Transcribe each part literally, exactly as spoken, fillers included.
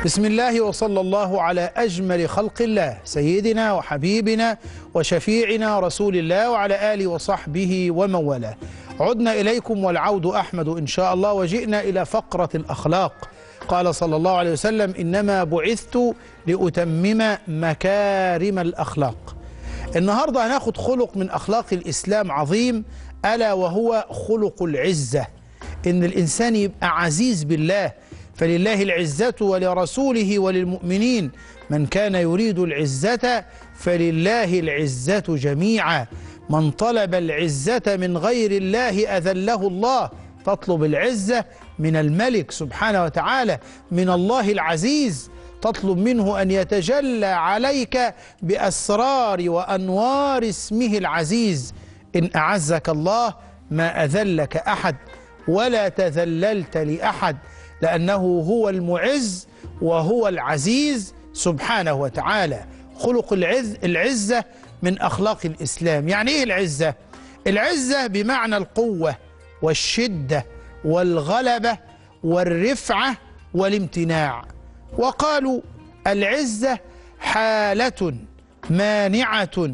بسم الله وصلى الله على أجمل خلق الله سيدنا وحبيبنا وشفيعنا رسول الله وعلى آله وصحبه ومن والاه. عدنا إليكم والعود أحمد إن شاء الله، وجئنا إلى فقرة الأخلاق. قال صلى الله عليه وسلم: إنما بعثت لأتمم مكارم الأخلاق. النهاردة هناخد خلق من أخلاق الإسلام عظيم، ألا وهو خلق العزة. إن الإنسان يبقى عزيز بالله، فلله العزة ولرسوله وللمؤمنين، من كان يريد العزة فلله العزة جميعا، من طلب العزة من غير الله أذله الله. تطلب العزة من الملك سبحانه وتعالى، من الله العزيز، تطلب منه أن يتجلى عليك بأسرار وأنوار اسمه العزيز. إن أعزك الله ما أذلك أحد ولا تذللت لأحد، لأنه هو المعز وهو العزيز سبحانه وتعالى. خلق العز العزة من أخلاق الإسلام. يعني إيه العزة؟ العزة بمعنى القوة والشدة والغلبة والرفعة والامتناع. وقالوا العزة حالة مانعة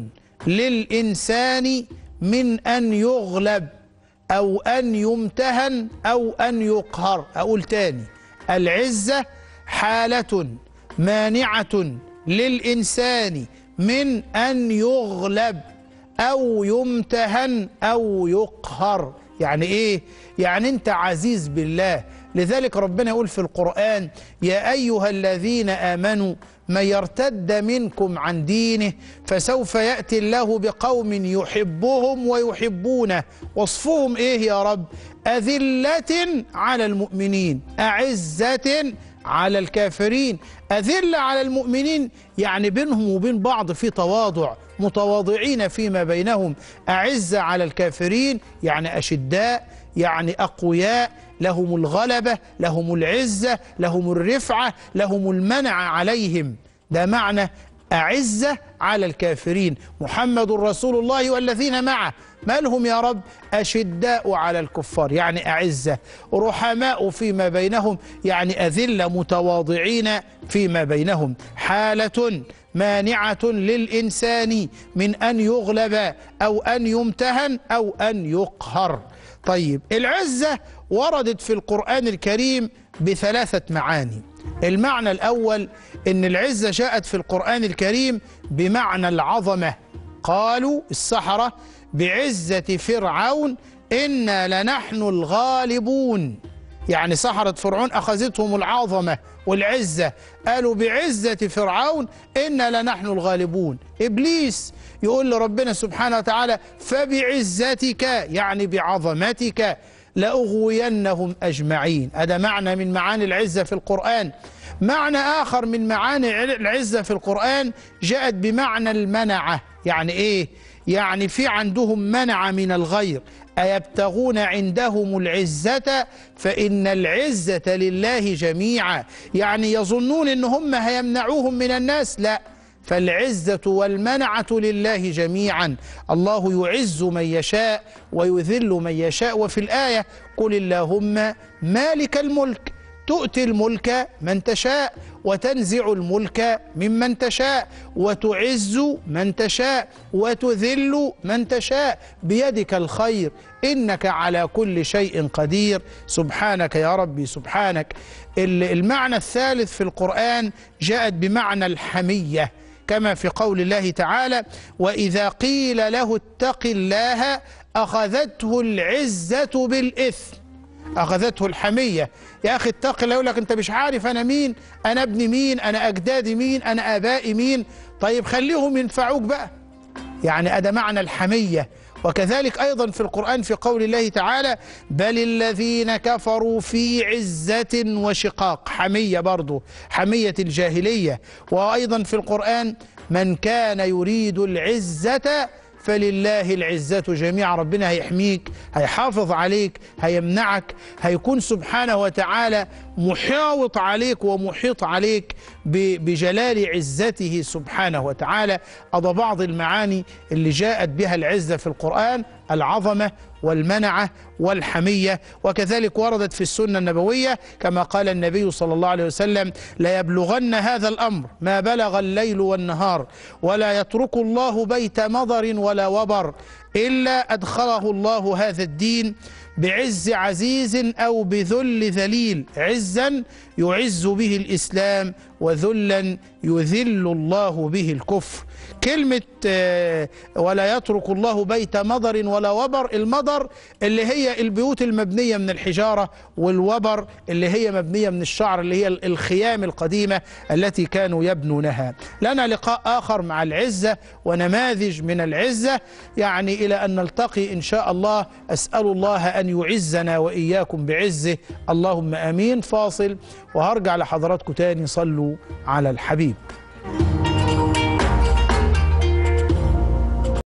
للإنسان من أن يغلب أو أن يمتهن أو أن يقهر. أقول تاني: العزة حالة مانعة للإنسان من أن يغلب أو يمتهن أو يقهر. يعني إيه؟ يعني أنت عزيز بالله. لذلك ربنا يقول في القرآن: يا أيها الذين آمنوا من يرتد منكم عن دينه فسوف يأتي الله بقوم يحبهم ويحبونه. وصفهم إيه يا رب؟ أذلة على المؤمنين أعزة على الكافرين. أذلة على المؤمنين يعني بينهم وبين بعض في تواضع، متواضعين فيما بينهم. أعزة على الكافرين يعني أشداء، يعني أقوياء، لهم الغلبة، لهم العزة، لهم الرفعة، لهم المنع عليهم. ده معنى أعزة على الكافرين. محمد رسول الله والذين معه ما لهم يا رب؟ أشداء على الكفار يعني أعزة، رحماء فيما بينهم يعني أذلة، متواضعين فيما بينهم. حالة مانعة للإنسان من أن يغلب أو أن يمتهن أو أن يقهر. طيب، العزة وردت في القرآن الكريم بثلاثة معاني. المعنى الأول إن العزة جاءت في القرآن الكريم بمعنى العظمة. قالوا السحرة: بعزة فرعون إنا لنحن الغالبون. يعني سحرة فرعون أخذتهم العظمة والعزة، قالوا بعزة فرعون إنا لنحن الغالبون. إبليس يقول لربنا سبحانه وتعالى: فبعزتك يعني بعظمتك لأغوينهم أجمعين. هذا معنى من معاني العزة في القرآن. معنى آخر من معاني العزة في القرآن جاءت بمعنى المنعة. يعني إيه؟ يعني في عندهم منع من الغير. أيبتغون عندهم العزة فإن العزة لله جميعا. يعني يظنون إن هم هيمنعوهم من الناس، لا، فالعزة والمنعة لله جميعا. الله يعز من يشاء ويذل من يشاء. وفي الآية: قل اللهم مالك الملك تؤتي الملك من تشاء وتنزع الملك ممن تشاء وتعز من تشاء وتذل من تشاء بيدك الخير إنك على كل شيء قدير. سبحانك يا ربي سبحانك. المعنى الثالث في القرآن جاءت بمعنى الحمية، كما في قول الله تعالى: وإذا قيل له اتق الله أخذته العزة بالإثم. أخذته الحمية. يا أخي اتق الله، يقول لك أنت مش عارف أنا مين، أنا ابن مين، أنا أجدادي مين، أنا آبائي مين. طيب خليهم ينفعوك بقى. يعني هذا معنى الحمية. وكذلك أيضا في القرآن في قول الله تعالى: بل الذين كفروا في عزة وشقاق. حمية برضو، حمية الجاهلية. وأيضا في القرآن: من كان يريد العزة فلله العزة جميعا. ربنا هيحميك، هيحافظ عليك، هيمنعك، هيكون سبحانه وتعالى محاوط عليك ومحيط عليك بجلال عزته سبحانه وتعالى. هذا بعض المعاني اللي جاءت بها العزة في القرآن. العظمة والمنعة والحمية. وكذلك وردت في السنة النبوية كما قال النبي صلى الله عليه وسلم: لا يبلغن هذا الأمر ما بلغ الليل والنهار، ولا يترك الله بيت مضر ولا وبر إلا أدخله الله هذا الدين بعز عزيز أو بذل ذليل، عزا يعز به الإسلام وذلا يذل الله به الكفر. كلمة ولا يترك الله بيت مضر ولا وبر، المضر اللي هي البيوت المبنية من الحجارة، والوبر اللي هي مبنية من الشعر، اللي هي الخيام القديمة التي كانوا يبنونها. لنا لقاء آخر مع العزة ونماذج من العزة، يعني إلى أن نلتقي إن شاء الله. أسأل الله أن يعزنا وإياكم بعزه، اللهم آمين. فاصل وهرجع لحضراتكم تاني. صلوا على الحبيب.